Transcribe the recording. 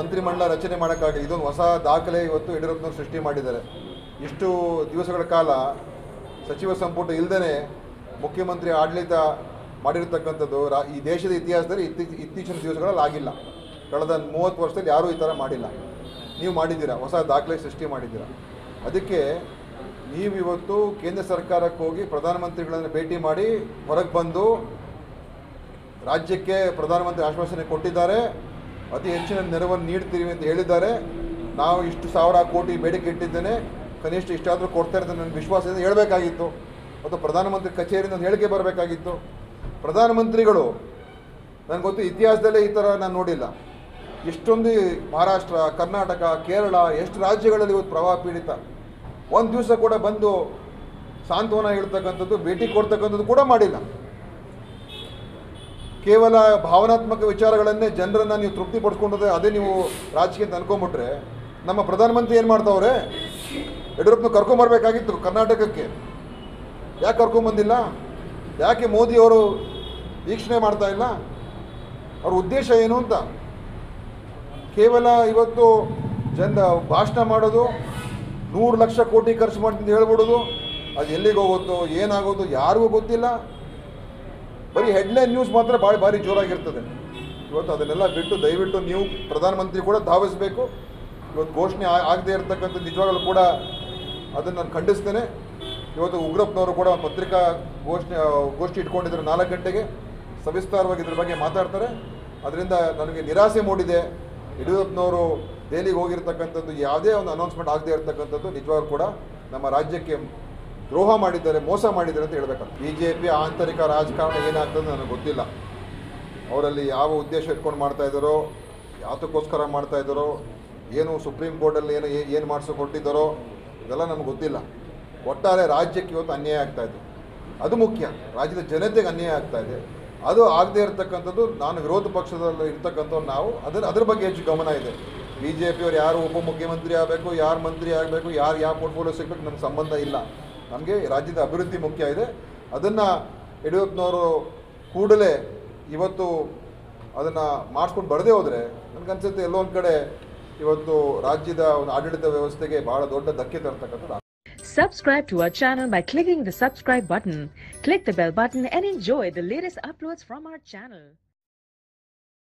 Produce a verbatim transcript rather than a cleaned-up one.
ಮಂತ್ರಿಮಂಡಲ ರಚನೆ ಮಾಡೋಕ್ಕಾಗಲಿ. ಇದೊಂದು ಹೊಸ ದಾಖಲೆ ಇವತ್ತು ಯಡಿಯೂರಪ್ಪನವರು ಸೃಷ್ಟಿ ಮಾಡಿದ್ದಾರೆ. ಇಷ್ಟು ದಿವಸಗಳ ಕಾಲ ಸಚಿವ ಸಂಪುಟ ಇಲ್ಲದೇ ಮುಖ್ಯಮಂತ್ರಿ ಆಡಳಿತ ಮಾಡಿರ್ತಕ್ಕಂಥದ್ದು ರಾ ಈ ದೇಶದ ಇತಿಹಾಸದಲ್ಲಿ ಇತ್ತೀ ಇತ್ತೀಚಿನ ದಿವಸಗಳಲ್ಲಿ ಆಗಿಲ್ಲ. ಕಳೆದ ಮೂವತ್ತು ವರ್ಷದಲ್ಲಿ ಯಾರೂ ಈ ಥರ ಮಾಡಿಲ್ಲ. ನೀವು ಮಾಡಿದ್ದೀರಾ, ಹೊಸ ದಾಖಲೆ ಸೃಷ್ಟಿ ಮಾಡಿದ್ದೀರಾ. ಅದಕ್ಕೆ ನೀವು ಇವತ್ತು ಕೇಂದ್ರ ಸರ್ಕಾರಕ್ಕೆ ಹೋಗಿ ಪ್ರಧಾನಮಂತ್ರಿಗಳನ್ನು ಭೇಟಿ ಮಾಡಿ ಹೊರಗೆ ಬಂದು ರಾಜ್ಯಕ್ಕೆ ಪ್ರಧಾನಮಂತ್ರಿ ಆಶ್ವಾಸನೆ ಕೊಟ್ಟಿದ್ದಾರೆ, ಅತಿ ಹೆಚ್ಚಿನ ನೆರವನ್ನು ನೀಡ್ತೀವಿ ಅಂತ ಹೇಳಿದ್ದಾರೆ. ನಾವು ಇಷ್ಟು ಸಾವಿರ ಕೋಟಿ ಬೇಡಿಕೆ ಇಟ್ಟಿದ್ದೇನೆ, ಕನಿಷ್ಠ ಇಷ್ಟಾದರೂ ಕೊಡ್ತಾರೆ ಅಂತ ನನಗೆ ವಿಶ್ವಾಸದಿಂದ ಹೇಳಬೇಕಾಗಿತ್ತು. ಮತ್ತು ಪ್ರಧಾನಮಂತ್ರಿ ಕಚೇರಿಯಿಂದ ಒಂದು ಹೇಳಿಕೆ ಬರಬೇಕಾಗಿತ್ತು. ಪ್ರಧಾನಮಂತ್ರಿಗಳು ನನಗೆ ಗೊತ್ತು, ಇತಿಹಾಸದಲ್ಲೇ ಈ ಥರ ನಾನು ನೋಡಿಲ್ಲ. ಎಷ್ಟೊಂದು ಮಹಾರಾಷ್ಟ್ರ, ಕರ್ನಾಟಕ, ಕೇರಳ, ಎಷ್ಟು ರಾಜ್ಯಗಳಲ್ಲಿ ಇವತ್ತು ಪ್ರವಾಹ ಪೀಡಿತ, ಒಂದು ದಿವಸ ಕೂಡ ಬಂದು ಸಾಂತ್ವನ ಹೇಳ್ತಕ್ಕಂಥದ್ದು, ಭೇಟಿ ಕೊಡ್ತಕ್ಕಂಥದ್ದು ಕೂಡ ಮಾಡಿಲ್ಲ. ಕೇವಲ ಭಾವನಾತ್ಮಕ ವಿಚಾರಗಳನ್ನೇ ಜನರನ್ನು ನೀವು ತೃಪ್ತಿಪಡಿಸ್ಕೊಂಡ್ರೆ ಅದೇ ನೀವು ರಾಜಕೀಯ ಅಂತ ಅನ್ಕೊಂಬಿಟ್ರೆ, ನಮ್ಮ ಪ್ರಧಾನಮಂತ್ರಿ ಏನು ಮಾಡ್ತಾವ್ರೆ? ಯಡಿಯೂರಪ್ಪನ ಕರ್ಕೊಂಬರ್ಬೇಕಾಗಿತ್ತು ಕರ್ನಾಟಕಕ್ಕೆ, ಯಾಕೆ ಕರ್ಕೊಂಬಂದಿಲ್ಲ? ಯಾಕೆ ಮೋದಿಯವರು ವೀಕ್ಷಣೆ ಮಾಡ್ತಾ ಇಲ್ಲ? ಅವ್ರ ಉದ್ದೇಶ ಏನು ಅಂತ? ಕೇವಲ ಇವತ್ತು ಜನ ಭಾಷಣ ಮಾಡೋದು, ನೂರು ಲಕ್ಷ ಕೋಟಿ ಖರ್ಚು ಮಾಡ್ತೀನಿ ಹೇಳ್ಬಿಡೋದು, ಅದು ಎಲ್ಲಿಗೆ ಹೋಗುತ್ತೋ ಏನಾಗೋದು ಯಾರಿಗೂ ಗೊತ್ತಿಲ್ಲ. ಬರೀ ಹೆಡ್ಲೈನ್ ನ್ಯೂಸ್ ಮಾತ್ರ ಭಾಳ ಭಾರಿ ಜೋರಾಗಿರ್ತದೆ. ಇವತ್ತು ಅದನ್ನೆಲ್ಲ ಬಿಟ್ಟು ದಯವಿಟ್ಟು ನೀವು ಪ್ರಧಾನಮಂತ್ರಿ ಕೂಡ ಧಾವಿಸಬೇಕು. ಇವತ್ತು ಘೋಷಣೆ ಆಗದೇ ಇರತಕ್ಕಂಥ ನಿಜವಾಗಲೂ ಕೂಡ ಅದನ್ನು ನಾನು ಖಂಡಿಸ್ತೇನೆ. ಇವತ್ತು ಉಗ್ರಪ್ಪನವರು ಕೂಡ ಪತ್ರಿಕಾ ಘೋಷಣೆ ಗೋಷ್ಠಿ ಇಟ್ಕೊಂಡಿದ್ದಾರೆ, ನಾಲ್ಕು ಗಂಟೆಗೆ ಸವಿಸ್ತಾರವಾಗಿ ಇದ್ರ ಬಗ್ಗೆ ಮಾತಾಡ್ತಾರೆ. ಅದರಿಂದ ನನಗೆ ನಿರಾಸೆ ಮೂಡಿದೆ. ಯಡಿಯೂರಪ್ಪನವರು ದೆಹಲಿಗೆ ಹೋಗಿರ್ತಕ್ಕಂಥದ್ದು ಯಾವುದೇ ಒಂದು ಅನೌನ್ಸ್ಮೆಂಟ್ ಆಗದೇ ಇರತಕ್ಕಂಥದ್ದು ನಿಜವಾಗ್ಲೂ ಕೂಡ ನಮ್ಮ ರಾಜ್ಯಕ್ಕೆ ದ್ರೋಹ ಮಾಡಿದ್ದಾರೆ, ಮೋಸ ಮಾಡಿದ್ದಾರೆ ಅಂತ ಹೇಳ್ಬೇಕಂತ. ಬಿ ಜೆ ಪಿ ಆಂತರಿಕ ರಾಜಕಾರಣ ಏನಾಗ್ತದೆ ನನಗೆ ಗೊತ್ತಿಲ್ಲ. ಅವರಲ್ಲಿ ಯಾವ ಉದ್ದೇಶ ಇಟ್ಕೊಂಡು ಮಾಡ್ತಾ ಇದ್ದಾರೋ, ಯಾತಕ್ಕೋಸ್ಕರ ಮಾಡ್ತಾ ಇದ್ದಾರೋ, ಏನು ಸುಪ್ರೀಂ ಕೋರ್ಟಲ್ಲಿ ಏನು ಏನು ಮಾಡಿಸೋ ಕೊಟ್ಟಿದ್ದಾರೋ ಇದೆಲ್ಲ ನನಗೆ ಗೊತ್ತಿಲ್ಲ. ಒಟ್ಟಾರೆ ರಾಜ್ಯಕ್ಕೆ ಇವತ್ತು ಅನ್ಯಾಯ ಆಗ್ತಾಯಿದೆ, ಅದು ಮುಖ್ಯ. ರಾಜ್ಯದ ಜನತೆಗೆ ಅನ್ಯಾಯ ಆಗ್ತಾಯಿದೆ, ಅದು ಆಗದೇ ಇರತಕ್ಕಂಥದ್ದು. ನಾನು ವಿರೋಧ ಪಕ್ಷದಲ್ಲಿ ಇರ್ತಕ್ಕಂಥವ್ರು ನಾವು ಅದರ ಅದ್ರ ಬಗ್ಗೆ ಹೆಚ್ಚು ಗಮನ ಇದೆ. ಬಿ ಜೆ ಪಿಯವರು ಯಾರು ಉಪಮುಖ್ಯಮಂತ್ರಿ ಆಗಬೇಕು, ಯಾರು ಮಂತ್ರಿ ಆಗಬೇಕು, ಯಾರು ಯಾವ ಪೋರ್ಟ್ಫೋಲಿಯೋ ಸಿಗಬೇಕು ನಮ್ಗೆ ಸಂಬಂಧ ಇಲ್ಲ. ನಮಗೆ ರಾಜ್ಯದ ಅಭಿವೃದ್ಧಿ ಮುಖ್ಯ ಇದೆ. ಅದನ್ನು ಯಡಿಯೂರಪ್ಪನವರು ಕೂಡಲೇ ಇವತ್ತು ಅದನ್ನು ಮಾಡಿಸ್ಕೊಂಡು ಬರದೇ ಹೋದರೆ ನನಗನ್ಸುತ್ತೆ ಎಲ್ಲೋ ಒಂದು ಕಡೆ ಇವತ್ತು ರಾಜ್ಯದ ಒಂದು ಆಡಳಿತ ವ್ಯವಸ್ಥೆಗೆ ಬಹಳ ದೊಡ್ಡ ಧಕ್ಕೆ ತರ್ತಕ್ಕಂಥದ್ದು. Subscribe to our channel by clicking the subscribe button. Click the bell button and enjoy the latest uploads from our channel.